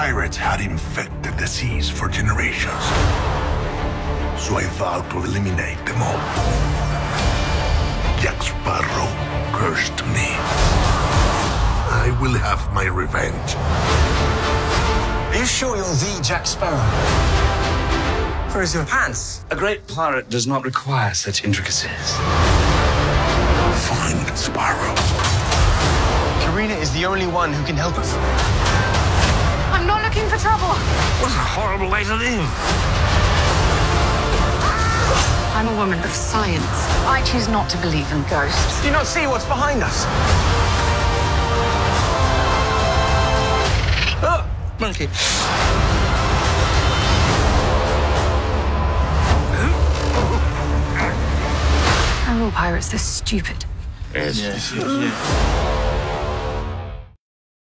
Pirates had infected the seas for generations. So I vowed to eliminate them all. Jack Sparrow cursed me. I will have my revenge. Are you sure you're the Jack Sparrow? Where's your pants? A great pirate does not require such intricacies. Find Sparrow. Karina is the only one who can help us. I'm not looking for trouble. What a horrible way to live. I'm a woman of science. I choose not to believe in ghosts. Do you not see what's behind us? Oh, monkey. Are all pirates this stupid? Yes.